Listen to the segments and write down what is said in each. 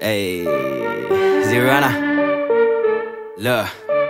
Hey, Zirrana, look.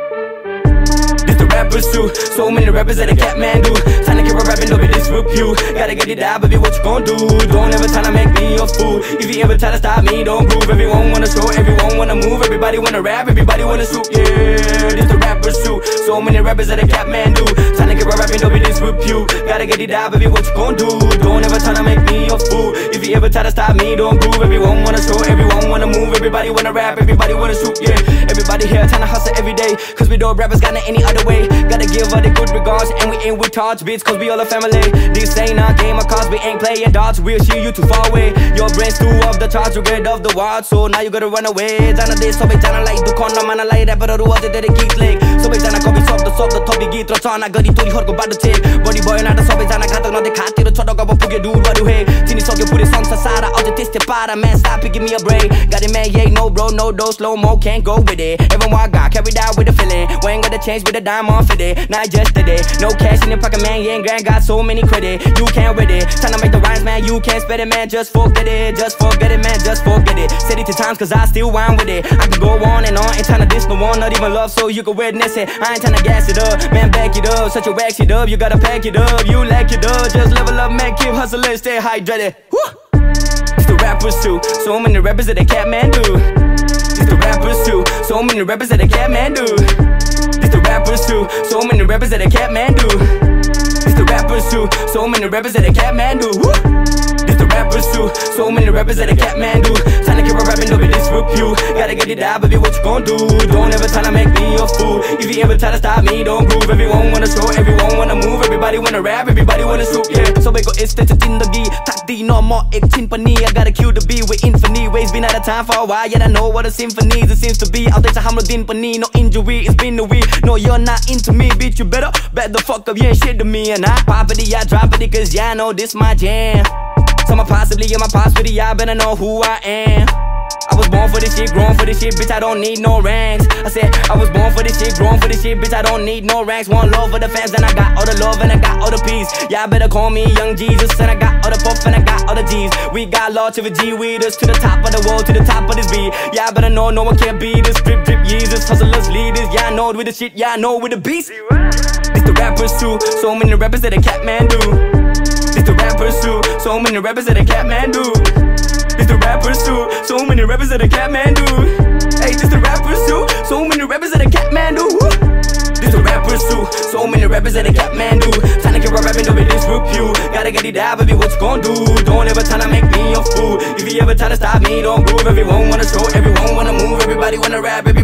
This the rappers too. So many rappers that a cat man do. Time to keep a rapping, don't be disrepute. Gotta get it out, baby, what you gon' do? Don't ever try to make me a fool. If you ever try to stop me, don't groove. Everyone wanna show, everyone wanna move. Everybody wanna rap, everybody wanna shoot. Yeah, this the rappers too. So many rappers that a cat man do. Time to keep a rapping, don't be disrepute. Gotta get it out, baby, what you gon' do? Don't ever try to make me a fool. If you ever try to stop me, don't groove. Everyone wanna show, everyone wanna move. Everybody wanna rap, everybody wanna shoot. Yeah, everybody here trying to hustle every day. Cause we don't rappers got any other way. Gotta give her the good regards, and we ain't with charge, bitch, cause we all a family. This ain't a game of cards, we ain't playing darts. We'll see you too far away. Your brain's too off the charts, you get off the ward. So now you gotta run away. Jana this, so we jana like du konna mana like rapper ru ade dere git leg. So we jana copy sub the topic git ra chana gari tori harko bado che. Body boy na so we jana ghatak nade khatiro choto gabo puge dur baru he. Chini सक्यो पुरै संसार सारा अझ त्यस्तै पारा. Man stop and give me a break. Got it man, yeah, no bro, no dose, slow mo, can't go with it. Everyone I got carried out with the feeling. We ain't gotta change with a dime on for it. Not yesterday, no cash in the pocket, man, you ain't grand, got so many credit. You can't read it, tryna make the rhymes, man, you can't spit it, man, just forget it. Just forget it, man, just forget it. Said it 2 times cause I still whine with it. I can go on, ain't tryna diss no one, not even love, so you can witness it. I ain't tryna gas it up, man, back it up. Such a wax it up, you gotta pack it up. You lack it up, just level up, man, keep hustling, stay hydrated. Woo! It's the rappers too, so many rappers that a cat man do. It's the rappers too, so many rappers that a cat man do. It's the rappers too, so many rappers that a cat man do. It's the rappers too, so many rappers that a cat man do. Woo! It's the rappers too, so many rappers that a cat man do. Time to keep a rapping, don't be disrepute. Gotta get it out, baby, what you gon' do? Don't ever try to make me a fool. If you ever try to stop me, don't groove. Everyone wanna show, everyone wanna move. Everybody wanna rap, everybody wanna shoot. Yeah, so we go extended in the gi. Takdi no more ekchin pani. I gotta cue the beat with infinity ways. Been out of time for a while, yet I know what a symphony it seems to be. Out there to hamro din pani, no injury, it's been a week. No, you're not into me, bitch, you better back the fuck up. You ain't shit to me, and I pop it, I drop it, cause yeah, I know this my jam. So possibly in my past video, I better know who I am. I was born for this shit, grown for this shit, bitch, I don't need no ranks. I said, I was born for this shit, grown for this shit, bitch, I don't need no ranks. One love for the fans, and I got all the love, and I got all the peace. Y'all better call me Young Jesus, and I got all the puff, and I got all the G's. We got Lord to the G with us, to the top of the world, to the top of this beat. Y'all better know, no one can beat us. Drip, drip, Jesus, hustlers, leaders. Y'all know with the shit, y'all know with the beast. It's the rappers too, so many rappers that a cat man do. It's the rappers too, so many rappers that a cat man do. It's the rappers too, so many rappers that a cat man do. Hey, this the rappers too, so many rappers that a cat man do. This the rappers too, so many rappers that a cat man do. Time to keep a rapping, don't be disrepute. Gotta get it out, baby, what you gon' do? Don't ever try to make me a fool. If you ever try to stop me, don't groove. Everyone wanna show, everyone wanna move. Everybody wanna rap,